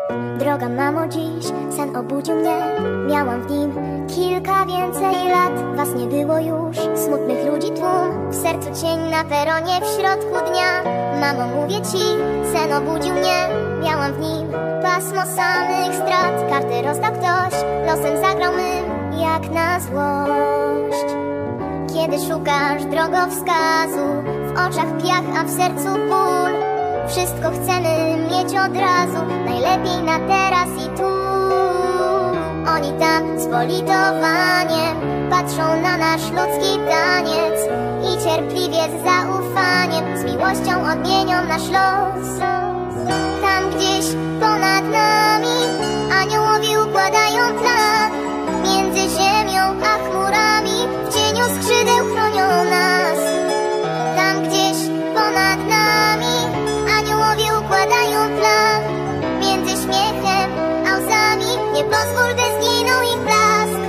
Droga mamo, dziś sen obudził mnie. Miałam w nim kilka więcej lat. Was nie było już, smutnych ludzi tłum. W sercu cień na peronie w środku dnia. Mamo, mówię ci, sen obudził mnie. Miałam w nim pasmo samych strat. Karty rozdał ktoś, losem zagrał mym, jak na złość. Kiedy szukasz drogowskazu, w oczach piach, a w sercu ból. Wszystko chcemy mieć od razu, najlepiej na teraz i tu. Oni tam z politowaniem patrzą na nasz ludzki taniec i cierpliwie z zaufaniem, z miłością odmienią nasz los. Tam gdzieś ponad nami aniołowie układają plan. Między ziemią a chmurami w cieniu skrzydeł chronią nas. Tam gdzieś ponad nami aniołowie układają plan. Między śmiechem a łzami nie pozwól, by zginął ich blask.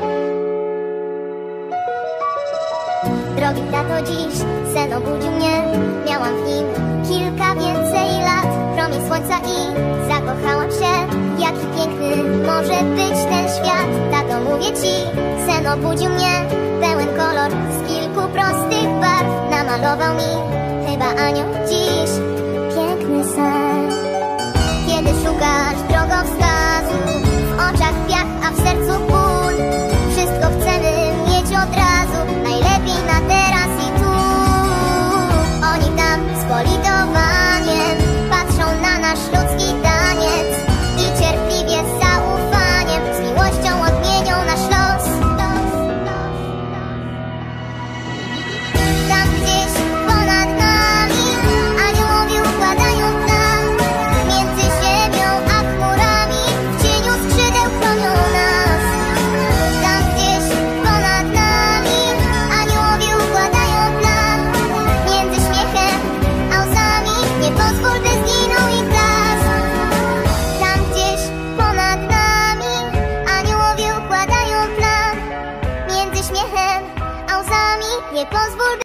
Drogi tato, dziś sen obudził mnie. Miałam w nim kilka więcej lat. Promień słońca i zakochałam się. Jaki piękny może być ten świat. Tato, mówię ci, sen obudził mnie. Pełen kolor z kilku prostych barw namalował mi chyba anioł dziś piękny sen.